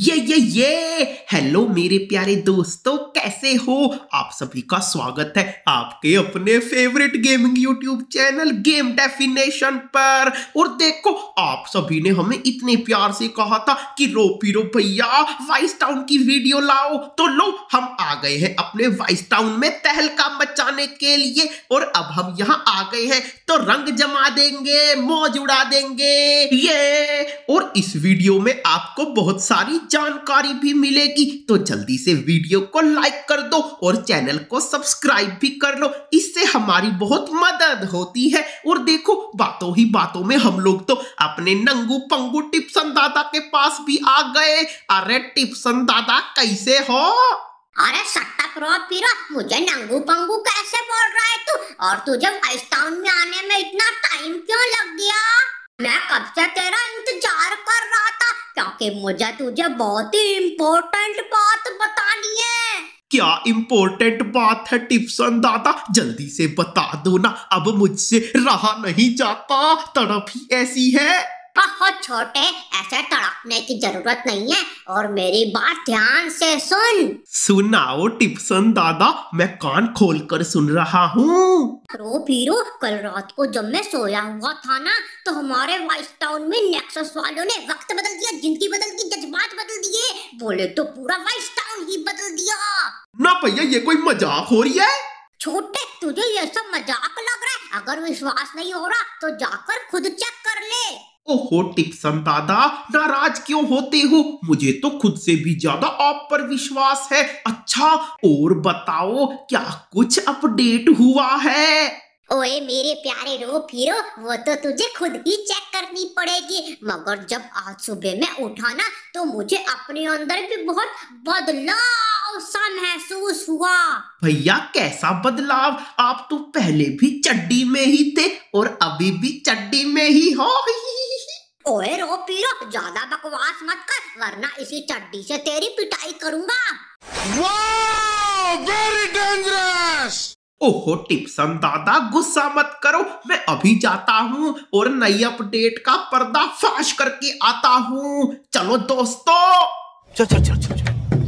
ये हेलो मेरे प्यारे दोस्तों, कैसे हो आप? सभी का स्वागत है आपके अपने favourite gaming YouTube channel game definition पर। और देखो, आप सभी ने हमें इतने प्यार से कहा था कि रो पीरो भैया वाइस टाउन की वीडियो लाओ, तो लो हम आ गए हैं अपने वाइस टाउन में तहलका मचाने के लिए। और अब हम यहाँ आ गए हैं तो रंग जमा देंगे, मौज उड़ा देंगे ये। और इस वीडियो में आपको बहुत सारी जानकारी भी मिलेगी, तो जल्दी से वीडियो को लाइक कर दो और चैनल को सब्सक्राइब भी कर लो, इससे हमारी बहुत मदद होती है। और देखो, बातों ही बातों में हम लोग तो अपने नंगू पंगू टिप्सन दादा के पास भी आ गए। अरे टिप्सन दादा, कैसे हो? अरे सट्टा प्रो पीरो, मुझे नंगू पंगू कैसे बोल रहा है तू? और तुझे वाइस टाउन में आने में इतना टाइम क्यों लग गया? मैं कब से तेरा इंतजार कर रहा था, क्योंकि मुझे तुझे बहुत ही इम्पोर्टेंट बात बतानी है। क्या इम्पोर्टेंट बात है टिप्सन दादा? जल्दी से बता दो ना, अब मुझसे रहा नहीं जाता, तड़प ही ऐसी है। बहुत छोटे, ऐसे तड़पने की जरूरत नहीं है, और मेरी बात ध्यान से सुन। सुनाओ टिप्सन दादा, मैं कान खोलकर सुन रहा हूँ। प्रो पीरो, कल रात को जब मैं सोया हुआ था ना, तो हमारे वाइस टाउन में नेक्सस वालों ने वक्त बदल दिया, जिंदगी बदल दी, जज्बात बदल दिए, बोले तो पूरा वाइस टाउन ही बदल दिया। ना भैया, ये कोई मजाक हो रही है? छोटे, तुझे ये सब मजाक लग रहा है? अगर विश्वास नहीं हो रहा तो जाकर खुद चेक कर ले। ओहो टिप्सन दादा, नाराज क्यों होते हो? मुझे तो खुद से भी ज्यादा आप पर विश्वास है। अच्छा, और बताओ, क्या कुछ अपडेट हुआ है? ओए मेरे प्यारे रो फिरो, वो तो तुझे खुद ही चेक करनी पड़ेगी। मगर जब आज सुबह में उठा ना, तो मुझे अपने अंदर भी बहुत बदलाव सा महसूस हुआ। भैया, कैसा बदलाव? आप तो पहले भी चड्डी में ही थे और अभी भी चड्डी में ही हो। ओए रो पीरो, ज्यादा बकवास मत कर, वरना इसी चड्डी से तेरी पिटाई करूंगा। वाह, वेरी डेंजरस। ओहो टिप्सन दादा, गुस्सा मत करो, मैं अभी जाता हूँ और नई अपडेट का पर्दा फाश करके आता हूँ। चलो दोस्तों, चल चल चल चल,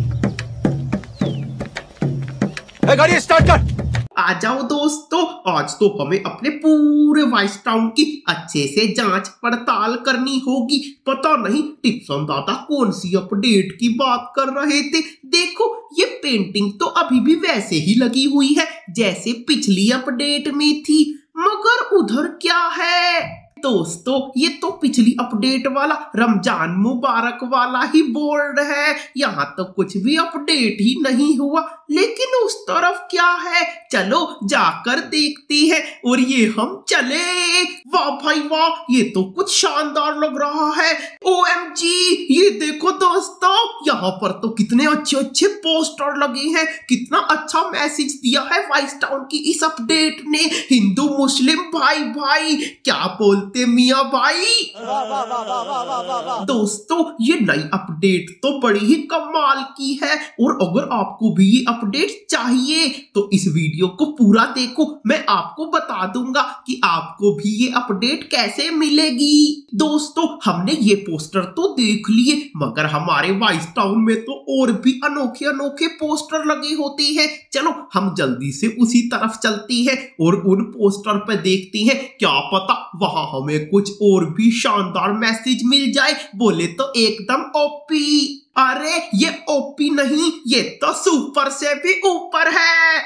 गाड़ी स्टार्ट कर। आ जाओ दोस्तों, आज तो हमें अपने पूरे वाइस टाउन की अच्छे से जांच पड़ताल करनी होगी। पता नहीं टिप्सन दादा कौन सी अपडेट की बात कर रहे थे। देखो, ये पेंटिंग तो अभी भी वैसे ही लगी हुई है जैसे पिछली अपडेट में थी, मगर उधर क्या है? दोस्तों, ये तो पिछली अपडेट वाला रमजान मुबारक वाला ही बोर्ड है, यहाँ तो कुछ भी अपडेट ही नहीं हुआ। लेकिन उस तरफ क्या है? चलो जाकर देखते हैं। और ये हम चले। वाह भाई वाह, ये तो कुछ शानदार लग रहा है। OMG, ये देखो दोस्तों, यहाँ पर तो कितने अच्छे अच्छे पोस्टर लगे हैं। कितना अच्छा मैसेज दिया है वाइस टाउन की इस अपडेट ने। हिंदू मुस्लिम भाई भाई, क्या बोलते मियाँ भाई? दोस्तों, ये नई अपडेट तो बड़ी ही कमाल की है। और अगर आपको भी ये अपडेट चाहिए तो इस वीडियो को पूरा देखो, मैं आपको बता दूंगा कि आपको भी ये अपडेट कैसे मिलेगी। दोस्तों, हमने ये पोस्टर तो देख लिए, मगर हमारे वाइस टाउन में तो और भी अनोखे अनोखे पोस्टर लगे होते हैं। चलो हम जल्दी से उसी तरफ चलती हैं और उन पोस्टर पर देखती हैं, क्या पता वहां हमें कुछ और भी शानदार मैसेज मिल जाए। बोले तो एकदम ओपी। अरे ये ओपी नहीं, ये तो सुपर से भी ऊपर है।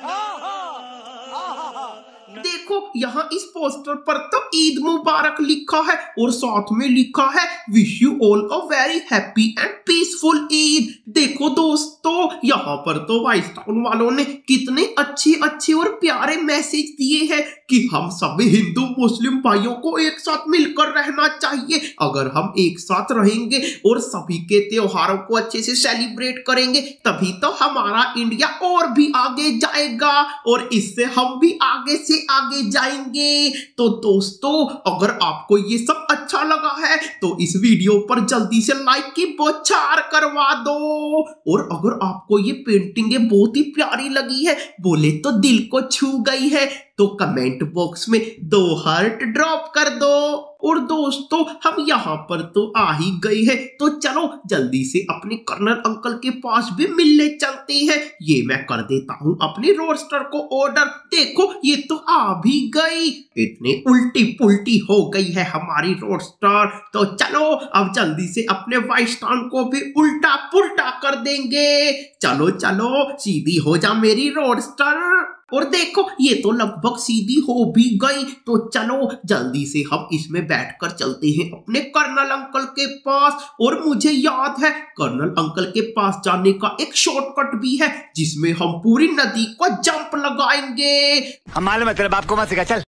देखो, यहाँ इस पोस्टर पर तो ईद मुबारक लिखा है और साथ में लिखा है wish you all a very happy and peaceful Eid. देखो दोस्तों, यहाँ पर तो वाइस टाउन वालों ने कितने अच्छे अच्छे और प्यारे मैसेज दिए हैं कि हम सभी हिंदू मुस्लिम भाइयों को एक साथ मिलकर रहना चाहिए। अगर हम एक साथ रहेंगे और सभी के त्योहारों को अच्छे से सेलिब्रेट करेंगे, तभी तो हमारा इंडिया और भी आगे जाएगा और इससे हम भी आगे से आगे जाएंगे। तो दोस्तों, अगर आपको ये सब अच्छा लगा है तो इस वीडियो पर जल्दी से लाइक की बौछार करवा दो। और अगर आपको ये पेंटिंगें बहुत ही प्यारी लगी है, बोले तो दिल को छू गई है, तो कमेंट बॉक्स में 2 हार्ट ड्रॉप कर दो। और दोस्तों हम यहाँ पर तो आ ही गए हैं, तो चलो जल्दी से अपने कर्नल अंकल के पास भी मिलने चलते हैं। ये मैं कर देता हूँ अपने रोस्टर को ऑर्डर। देखो ये तो आ भी गई। इतनी उल्टी पुल्टी हो गई है हमारी रोस्टर, तो चलो अब जल्दी से अपने वाइस्टान को भी उल्टा पुल्टा कर देंगे। चलो चलो सीधी हो जा मेरी रोस्टर। और देखो ये तो लगभग सीधी हो भी गई, तो चलो जल्दी से हम इसमें बैठकर चलते हैं अपने कर्नल अंकल के पास। और मुझे याद है कर्नल अंकल के पास जाने का एक शॉर्टकट भी है, जिसमें हम पूरी नदी को जंप लगाएंगे। हम मालूम है तेरे बाप को मत सिखा, चल।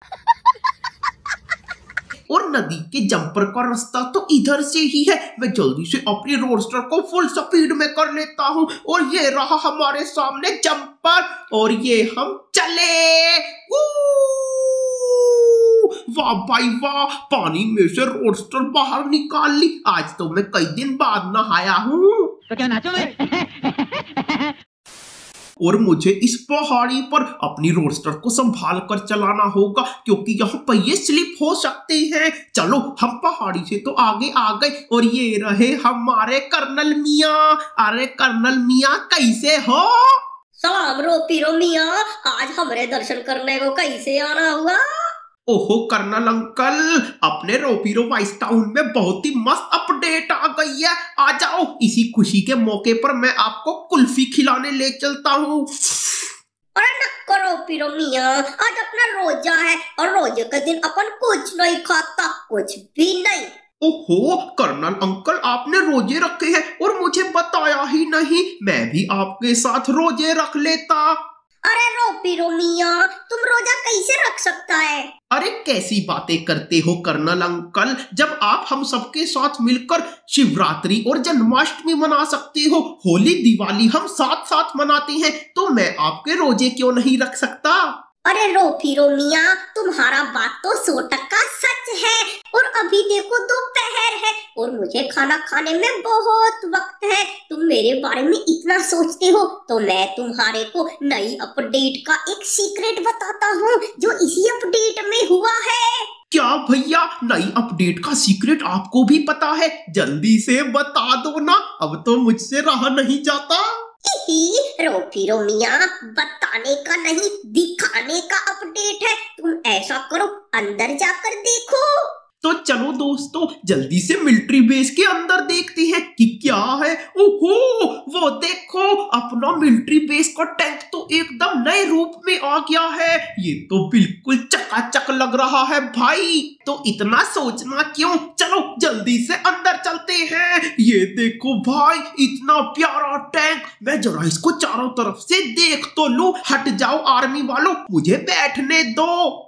और नदी के जंपर का रास्ता तो इधर से ही है। मैं जल्दी से अपनी रोडस्टर को फुल स्पीड में कर लेता हूँ। और ये रहा हमारे सामने जंपर, और ये हम चले। वाह भाई वाह, पानी में से रोडस्टर बाहर निकाल ली। आज तो मैं कई दिन बाद नहाया हूँ। तो क्या नाचो मैं? और मुझे इस पहाड़ी पर अपनी रोडस्टर को संभाल कर चलाना होगा, क्योंकि यहाँ पहिए स्लिप हो सकते हैं। चलो हम पहाड़ी से तो आगे आ गए, और ये रहे हमारे कर्नल मियाँ। अरे कर्नल मियाँ कैसे हो? सलाम रो पीरो मियाँ, आज हमारे दर्शन करने को कैसे आना हुआ? ओहो कर्नल अंकल, अपने रोपीरो वाइस टाउन में बहुत ही मस्त अपडेट आ गई है। आ जाओ, इसी खुशी के मौके पर मैं आपको कुल्फी खिलाने ले चलता हूँ। अरे न करो पीरो मियाँ, आज अपना रोजा है और रोजे के दिन अपन कुछ नहीं खाता, कुछ भी नहीं। ओहो कर्नल अंकल, आपने रोजे रखे हैं और मुझे बताया ही नहीं। मैं भी आपके साथ रोजे रख लेता। अरे रो पीरो मियाँ, तुम रोजा कैसे रख सकता है? अरे कैसी बातें करते हो कर्नल अंकल, जब आप हम सबके साथ मिलकर शिवरात्रि और जन्माष्टमी मना सकते हो, होली दिवाली हम साथ साथ मनाते हैं, तो मैं आपके रोजे क्यों नहीं रख सकता? अरे रो पीरो मियाँ, तुम्हारा बात तो 100% सच है। और अभी देखो दोपहर है और मुझे खाना खाने में बहुत वक्त है। तुम मेरे बारे में इतना सोचते हो, तो मैं तुम्हारे को नई अपडेट का एक सीक्रेट बताता हूँ, जो इसी अपडेट में हुआ है। क्या भैया, नई अपडेट का सीक्रेट आपको भी पता है? जल्दी से बता दो ना, अब तो मुझसे रहा नहीं जाता। रो पीरो मियाँ, बताने का नहीं दिखाने का अपडेट है। तुम ऐसा करो, अंदर जाकर देखो। तो चलो दोस्तों जल्दी से मिलिट्री बेस के अंदर देखते हैं कि क्या है। ओहो वो देखो, अपना मिलिट्री बेस का टैंक तो एकदम नए रूप में आ गया है। ये तो बिल्कुल चकाचक लग रहा है भाई। तो इतना सोचना क्यों, चलो जल्दी से अंदर चलते हैं। ये देखो भाई, इतना प्यारा टैंक। मैं जरा इसको चारों तरफ से देख तो लूं। हट जाओ आर्मी वालों, मुझे बैठने दो।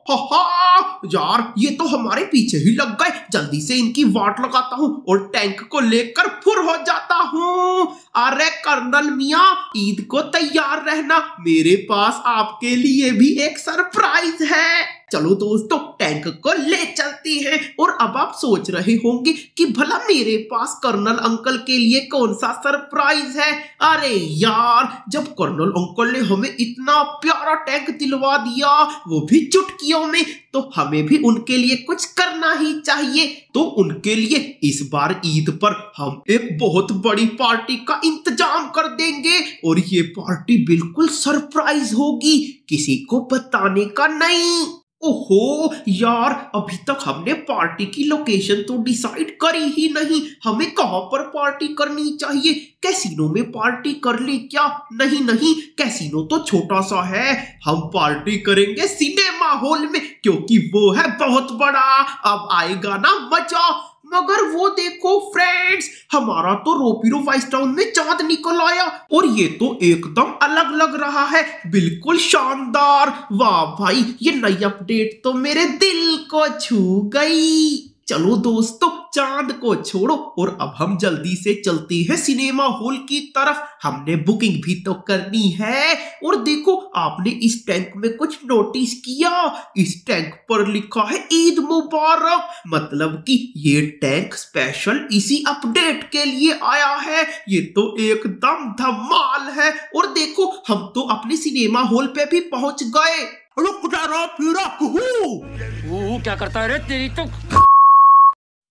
हा यार, ये तो हमारे पीछे ही लग गए। जल्दी से इनकी वाट लगाता हूँ और टैंक को लेकर फुर हो जाता हूँ। अरे कर्नल मियाँ, ईद को तैयार रहना, मेरे पास आपके लिए भी एक सरप्राइज है। चलो दोस्तों टैंक को ले चलते हैं। और अब आप सोच रहे होंगे कि भला मेरे पास कर्नल अंकल के लिए कौन सा सरप्राइज है। अरे यार, जब कर्नल अंकल ने हमें इतना प्यारा टैंक दिलवा दिया, वो भी चुटकियों में, तो हमें भी उनके लिए कुछ करना ही चाहिए। तो उनके लिए इस बार ईद पर हम एक बहुत बड़ी पार्टी का इंतजाम कर देंगे। और ये पार्टी बिल्कुल सरप्राइज होगी, किसी को बताने का नहीं। ओहो यार, अभी तक हमने पार्टी की लोकेशन तो डिसाइड करी ही नहीं। हमें कहां पर पार्टी करनी चाहिए? कैसीनो में पार्टी कर ले क्या? नहीं नहीं, कैसीनो तो छोटा सा है। हम पार्टी करेंगे सिनेमा हॉल में, क्योंकि वो है बहुत बड़ा। अब आएगा ना मजा। मगर वो देखो फ्रेंड्स, हमारा तो रोपीरो वाइस टाउन में चांद निकल आया, और ये तो एकदम अलग लग रहा है, बिल्कुल शानदार। वाह भाई, ये नई अपडेट तो मेरे दिल को छू गई। चलो दोस्तों, चांद को छोड़ो और अब हम जल्दी से चलते हैं सिनेमा हॉल की तरफ। हमने बुकिंग भी तो करनी है। और देखो, आपने इस टैंक में कुछ नोटिस किया? इस टैंक पर लिखा है ईद मुबारक। मतलब कि ये टैंक स्पेशल इसी अपडेट के लिए आया है। ये तो एकदम धमाल है। और देखो, हम तो अपने सिनेमा हॉल पे भी पहुंच गए। रुक जा रो, फिर क्या करता है रे तेरी तो।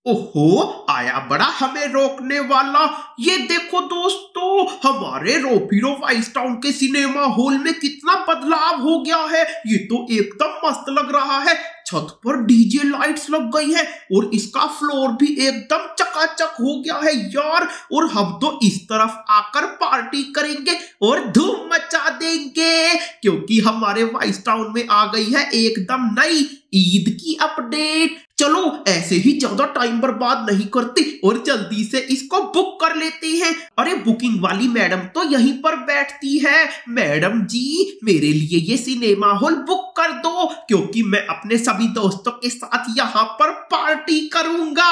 ओहो, आया बड़ा हमें रोकने वाला। ये देखो दोस्तों, हमारे रोपीरो वाइस टाउन के सिनेमा हॉल में कितना बदलाव हो गया है। ये तो एकदम मस्त लग रहा है। छत पर डीजे लाइट्स लग गई है और इसका फ्लोर भी एकदम चकाचक हो गया है यार। और हम तो इस तरफ आकर पार्टी करेंगे और धूम मचा देंगे, क्योंकि हमारे वाइस टाउन में आ गई है एकदम नई ईद की अपडेट। चलो ऐसे ही ज्यादा टाइम बर्बाद नहीं करते और जल्दी से इसको बुक कर लेते हैं। अरे बुकिंग वाली मैडम तो यहीं पर बैठती है। मैडम जी, मेरे लिए ये सिनेमा हॉल बुक कर दो, क्योंकि मैं अपने सभी दोस्तों के साथ यहाँ पर पार्टी करूंगा।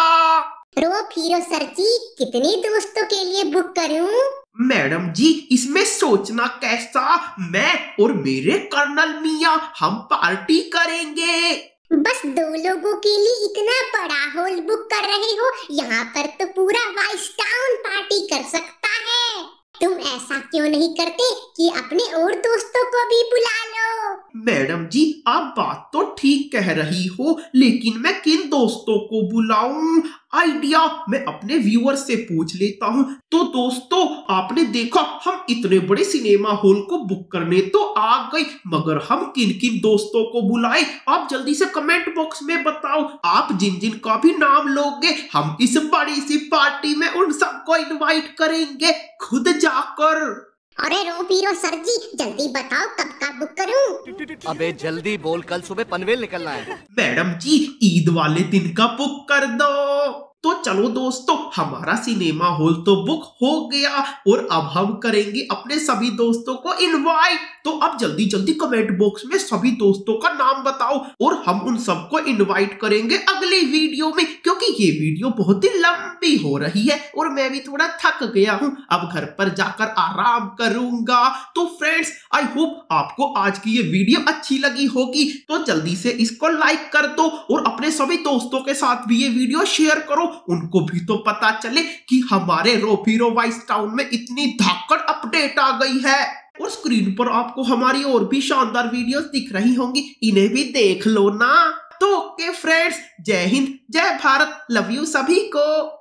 रोप हीरो सर जी, कितने दोस्तों के लिए बुक करूं? मैडम जी, इसमें सोचना कैसा, मैं और मेरे कर्नल मियाँ हम पार्टी करेंगे। बस 2 लोगों के लिए इतना बड़ा हॉल बुक कर रहे हो? यहाँ पर तो पूरा वाइस टाउन पार्टी कर सकता है। तुम ऐसा क्यों नहीं करते कि अपने और दोस्तों को भी बुला लो? मैडम जी, आप बात तो ठीक कह रही हो, लेकिन मैं किन दोस्तों को बुलाऊं? आइडिया मैं अपने व्यूअर से पूछ लेता हूँ। तो दोस्तों, आपने देखा हम इतने बड़े सिनेमा हॉल को बुक करने तो आ गए, मगर हम किन किन दोस्तों को बुलाए? आप जल्दी से कमेंट बॉक्स में बताओ। आप जिन जिन का भी नाम लोगे, हम इस बड़ी सी पार्टी में उन सबको इनवाइट करेंगे खुद जाकर। अरे रोप हीरो सर जी, जल्दी बताओ कब का बुक करूं? अबे जल्दी बोल, कल सुबह पनवेल निकलना है। मैडम जी, ईद वाले दिन का बुक कर दो। तो चलो दोस्तों, हमारा सिनेमा हॉल तो बुक हो गया और अब हम करेंगे अपने सभी दोस्तों को इनवाइट। तो अब जल्दी जल्दी कमेंट बॉक्स में सभी दोस्तों का नाम बताओ और हम उन सबको इनवाइट करेंगे अगली वीडियो में, क्योंकि ये वीडियो बहुत ही लंबी हो रही है और मैं भी थोड़ा थक गया हूँ। अब घर पर जाकर आराम करूंगा। तो फ्रेंड्स, आई होप आपको आज की ये वीडियो अच्छी लगी होगी। तो जल्दी से इसको लाइक कर दो और अपने सभी दोस्तों के साथ भी ये वीडियो शेयर करो, उनको भी तो पता चले कि हमारे रोपीरो वाइस टाउन में इतनी धाकड़ अपडेट आ गई है। और स्क्रीन पर आपको हमारी और भी शानदार वीडियोस दिख रही होंगी, इन्हें भी देख लो ना। तो ओके फ्रेंड्स, जय हिंद, जय भारत, लव यू सभी को।